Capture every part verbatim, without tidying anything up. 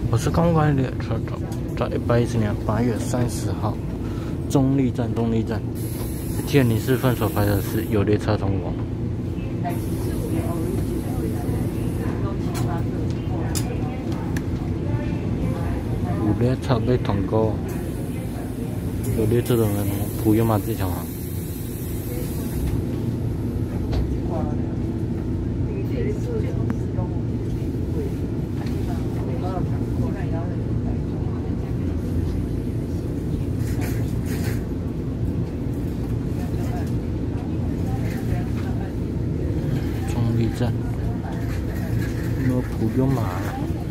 我是钢管列车长，在一百一十年八月三十号，中立站，中立站，建宁市分所发的是有列车通过。有列车被通过，有列车的人不用马自强行。 中立站，我不用马了。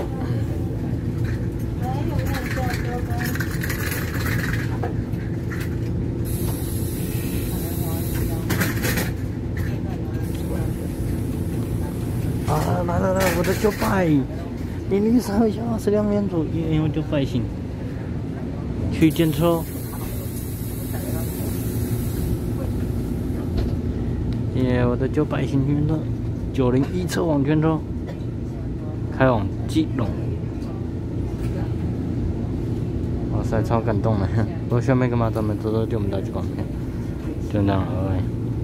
啊，来来来，我的九百，零零三小时两点左右，因为九百行。去检测。耶，我的九百行军车，九零一车往圈车，开往基隆。哇塞，超感动的！我下面干嘛？咱们走走就我们到去光片，就这样而已。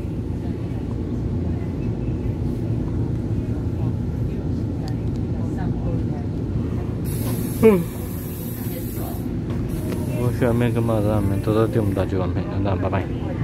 嗯，我下面干嘛？咱们走走就我们到去光片，那拜拜。